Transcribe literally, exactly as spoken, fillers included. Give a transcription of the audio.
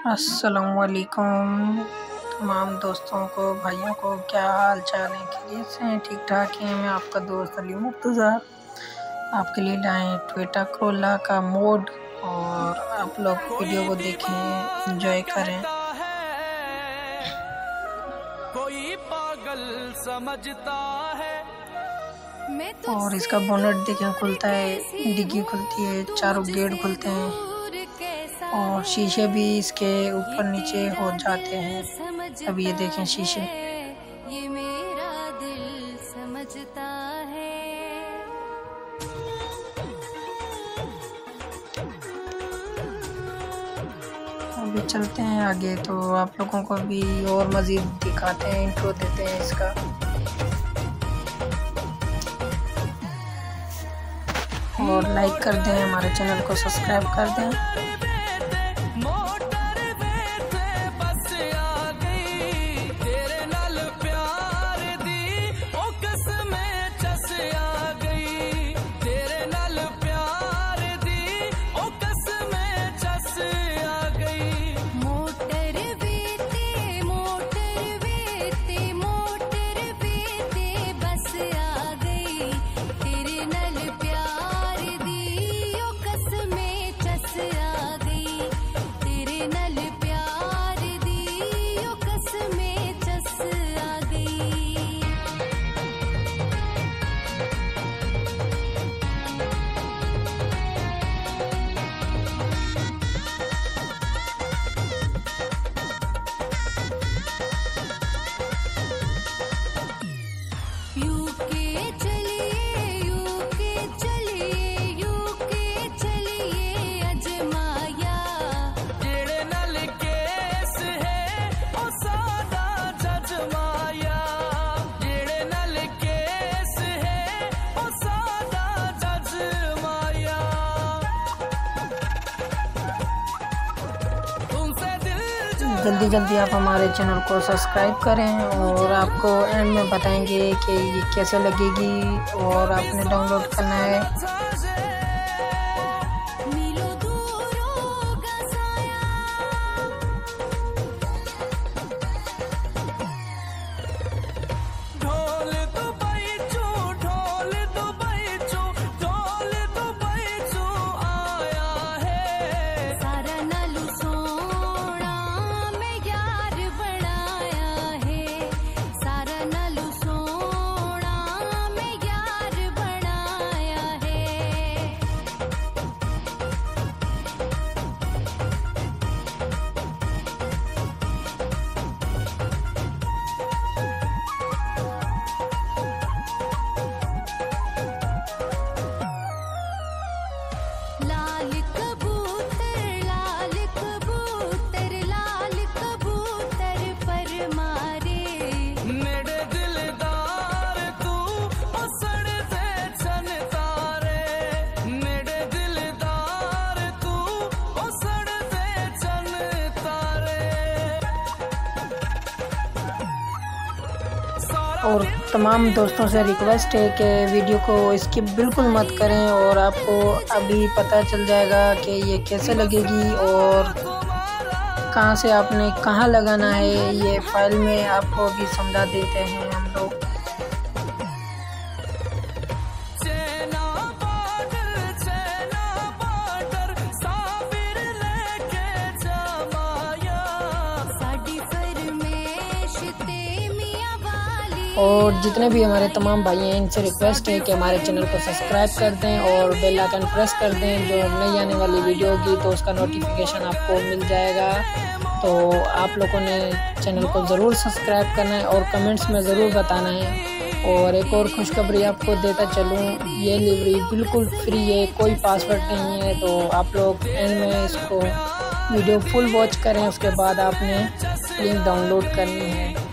अस्सलामुअलैकुम तमाम दोस्तों को, भाइयों को, क्या हाल चाल है? खैरियत से हैं? ठीक ठाक हैं? मैं आपका दोस्त अली मुर्तज़ा आपके लिए लाएँ टोयोटा कोरोला का मोड, और आप लोग वीडियो को देखें, एंजॉय करें। कोई पागल समझता है और इसका बोनट देखें खुलता है, डिग्गी खुलती है, चारों गेट खुलते हैं और शीशे भी इसके ऊपर नीचे हो जाते हैं। अब ये देखें शीशे। ये मेरा दिल समझता है। अभी चलते हैं आगे, तो आप लोगों को भी और मज़ीद दिखाते हैं, इंट्रो देते हैं इसका। और लाइक कर दें, हमारे चैनल को सब्सक्राइब कर दें। जल्दी जल्दी आप हमारे चैनल को सब्सक्राइब करें, और आपको एंड में बताएंगे कि ये कैसे लगेगी, और आपने डाउनलोड करना है। और तमाम दोस्तों से रिक्वेस्ट है कि वीडियो को स्किप बिल्कुल मत करें, और आपको अभी पता चल जाएगा कि ये कैसे लगेगी और कहाँ से आपने कहाँ लगाना है। ये फाइल में आपको भी समझा देते हैं हम लोग। और जितने भी हमारे तमाम भाई हैं, इनसे रिक्वेस्ट है कि हमारे चैनल को सब्सक्राइब कर दें और बेल आइकन प्रेस कर दें। जो नई आने वाली वीडियो होगी तो उसका नोटिफिकेशन आपको मिल जाएगा। तो आप लोगों ने चैनल को ज़रूर सब्सक्राइब करना है और कमेंट्स में ज़रूर बताना है। और एक और खुशखबरी आपको देता चलूँ, ये डिलीवरी बिल्कुल फ्री है, कोई पासवर्ड नहीं है। तो आप लोग एंड में इसको वीडियो फुल वॉच करें, उसके बाद आपने लिंक डाउनलोड करनी है।